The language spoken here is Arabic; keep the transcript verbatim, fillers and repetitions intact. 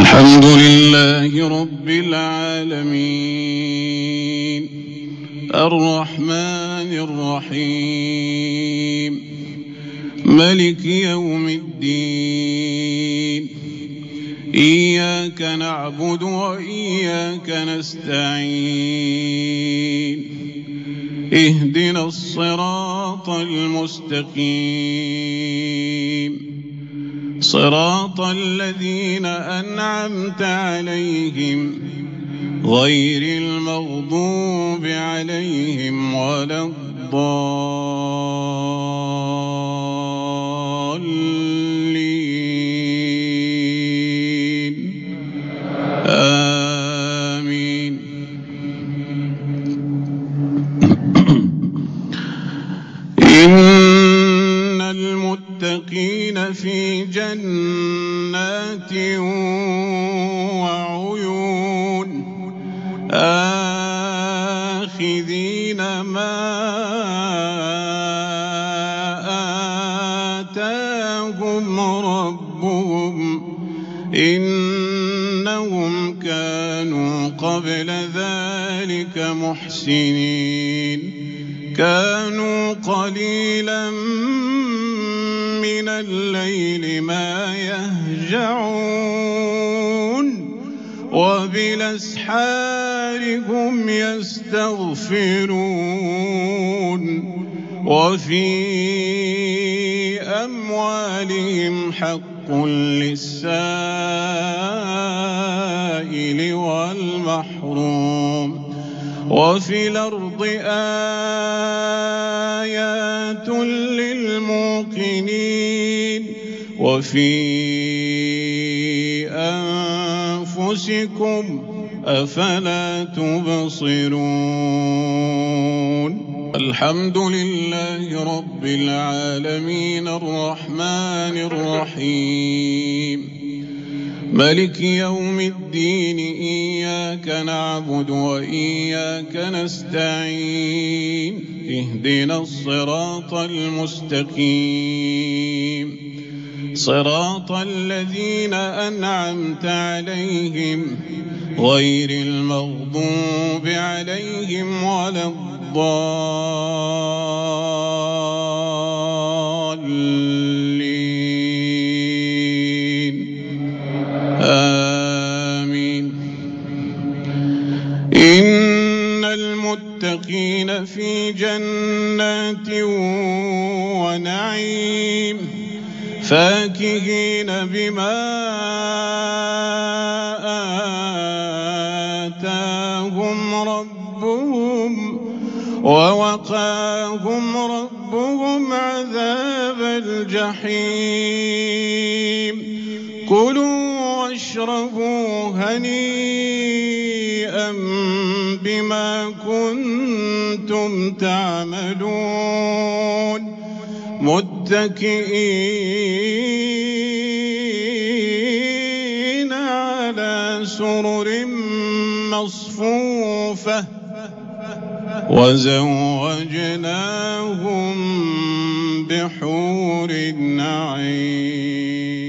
الحمد لله رب العالمين الرحمن الرحيم ملك يوم الدين إياك نعبد وإياك نستعين اهدنا الصراط المستقيم صراط الذين أنعمت عليهم غير المغضوب عليهم ولا الضالين آمين. إن المتقين في جنات وعيون آخذين ما آتاهم ربهم إنهم كانوا قبل ذلك محسنين كانوا قليلا من الليل ما يهجعون وبالأسحار هم يستغفرون وفي أموالهم حق للسائل والمحروم وفي الأرض آيات للموقنين وفي أنفسكم أفلا تبصرون. الحمد لله رب العالمين الرحمن الرحيم ملك يوم الدين إياك نعبد وإياك نستعين اهدنا الصراط المستقيم صراط الذين أنعمت عليهم غير المغضوب عليهم ولا الضالين آمين. إن المتقين في جنات ونعيم فاكهين بما آتاهم ربهم ووقاهم ربهم عذاب الجحيم كلوا واشربوا هنيئا بما كنتم تعملون متكئين على سرر مصفوفة وزوجناهم بحور عين.